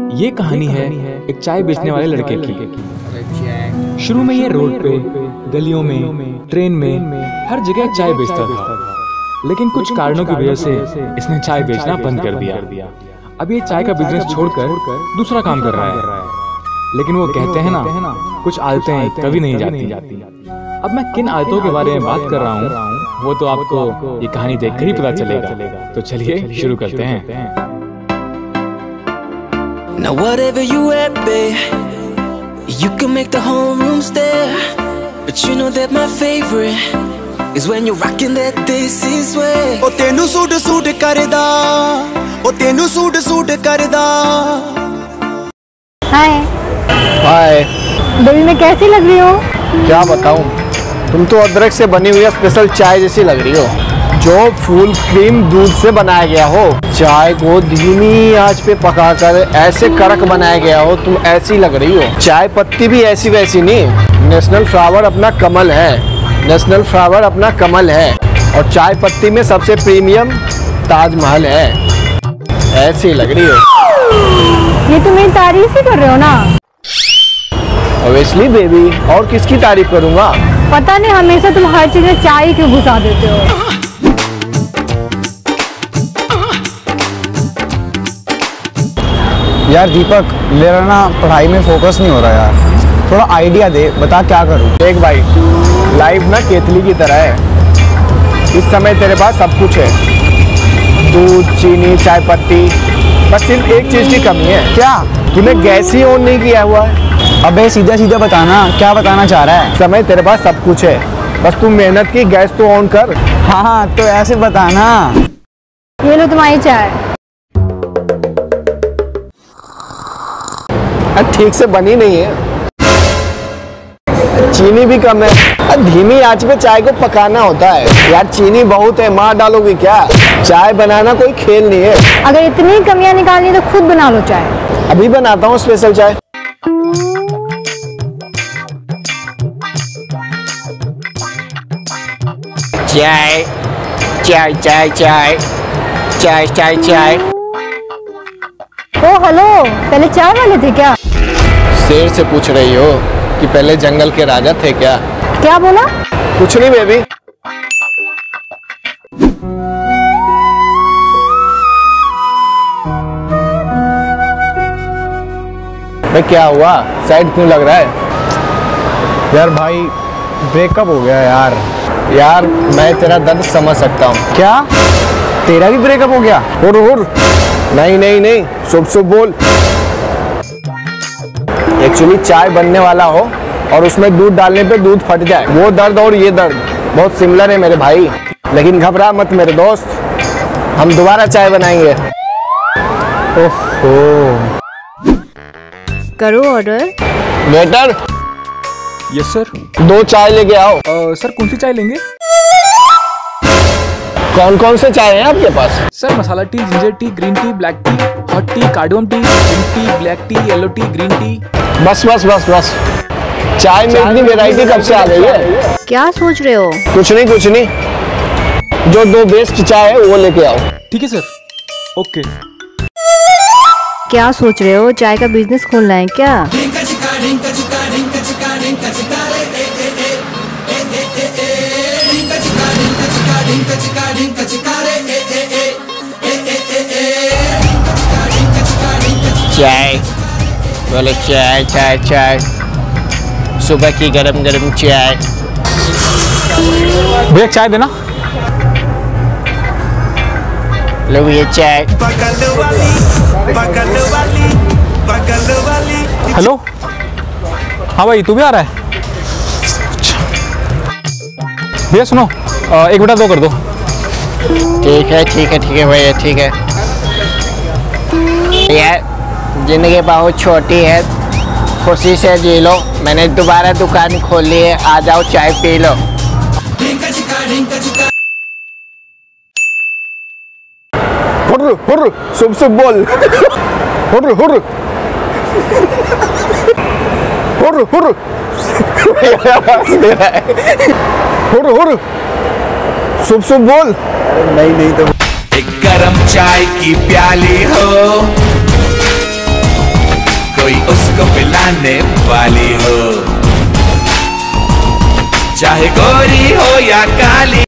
ये कहानी है एक चाय बेचने वाले लड़के की। शुरू में ये रोड पे, गलियों में, ट्रेन में, हर जगह चाय बेचता था, लेकिन कुछ कारणों की वजह से इसने चाय बेचना बंद कर दिया। अब ये चाय का बिजनेस छोड़कर दूसरा काम कर रहा है। लेकिन वो कहते हैं ना, कुछ आदतें कभी नहीं जाती। अब मैं किन आदतों के बारे में बात कर रहा हूँ वो तो आपको ये कहानी देखकर ही पता चलेगा। तो चलिए शुरू करते हैं। Now whatever you at, babe, you can make the whole room stare. But you know that my favorite is when you're rocking that this is way. O tenu suit karda, o tenu suit karda. हाय हाय। Baby मैं कैसी लग रही हूँ? क्या बताऊँ, तुम तो अदरक से बनी हुई स्पेशल चाय जैसी लग रही हो, जो फुल क्रीम दूध से बनाया गया हो। चाय को धीमी आंच पे पकाकर ऐसे कड़क बनाया गया हो, तुम ऐसी लग रही हो। चाय पत्ती भी ऐसी वैसी नहीं, नेशनल फ्लावर अपना कमल है, नेशनल फ्लावर अपना कमल है। और चाय पत्ती में सबसे प्रीमियम ताजमहल है, ऐसी लग रही हो। ये तुम मेरी तारीफ ही कर रहे हो ना? ऑब्वियसली बेबी, और किसकी तारीफ करूँगा? पता नहीं हमेशा तुम हर चीज में चाय क्यों घुसा देते हो। यार दीपक, मेरा ना पढ़ाई में फोकस नहीं हो रहा यार, थोड़ा आइडिया दे, बता क्या करूं। देख भाई, लाइफ ना केतली की तरह है। इस समय तेरे पास सब कुछ है, दूध, चीनी, चाय पत्ती, बस सिर्फ एक चीज की कमी है। क्या? तूने गैस ही ऑन नहीं किया हुआ है। अबे सीधा सीधा बताना, क्या बताना चाह रहा है? इस समय तेरे पास सब कुछ है, बस तू मेहनत की गैस तो ऑन कर। हाँ तो ऐसे बताना। ये लो तुम्हारी चाय। ठीक से बनी नहीं है, चीनी भी कम है। धीमी आंच पे चाय को पकाना होता है यार, चीनी बहुत है, मार डालोगी क्या? चाय बनाना कोई खेल नहीं है। अगर इतनी कमियां निकालनी तो खुद बना लो चाय। अभी बनाता हूँ स्पेशल चाय। चाय चाय चाय चाय चाय चाय चाय। ओ हेलो, पहले चाय वाले थे क्या? शेर से पूछ रही हो कि पहले जंगल के राजा थे क्या? क्या बोला? कुछ नहीं बेबी। भाई क्या हुआ, साइड क्यों लग रहा है? यार भाई ब्रेकअप हो गया यार। यार मैं तेरा दर्द समझ सकता हूँ। क्या तेरा भी ब्रेकअप हो गया? हुर हुर। नहीं नहीं नहीं, शुभ शुभ बोल। एक्चुअली चाय बनने वाला हो और उसमें दूध डालने पे दूध फट जाए, वो दर्द और ये दर्द बहुत सिमिलर है मेरे भाई। लेकिन घबरा मत मेरे दोस्त, हम दोबारा चाय बनाएंगे। ओहो। करो ऑर्डर। वेटर। Yes sir. 2 चाय लेके आओ। सर कौन सी चाय लेंगे? कौन कौन से चाय हैं आपके पास? Sir masala tea, ginger tea, green tea, black tea, hot tea, cardamom tea, pink tea, black tea, yellow tea, green tea. बस बस बस बस, चाय में इतनी वैरायटी कब से आ गई है? क्या सोच रहे हो? कुछ नहीं कुछ नहीं, जो 2 बेस्ट चाय है वो लेके आओ। ठीक है सर, ओके। क्या सोच रहे हो, चाय का बिजनेस खोलना है क्या? चाय बोले, चाय चाय चाय, सुबह की गरम गरम चाय। भैया चाय देना। लो ये चाय। हेलो, हाँ भाई तू भी आ रहा है? भैया सुनो, 1/2 कर दो। ठीक है ठीक है ठीक है भैया, ठीक है। यार जिंदगी बहुत छोटी है, खुशी से जी लो। मैंने दोबारा दुकान खोली है, आ जाओ चाय पी लो। हुर्र हुर्र, शुभ शुभ बोल। हुर्र हुर्र हुर्र हुर्र। हुर्र हुर्र, शुभ शुभ बोल। नहीं तो एक गरम चाय की प्याली हो, रहने वाली हो, चाहे गोरी हो या काली।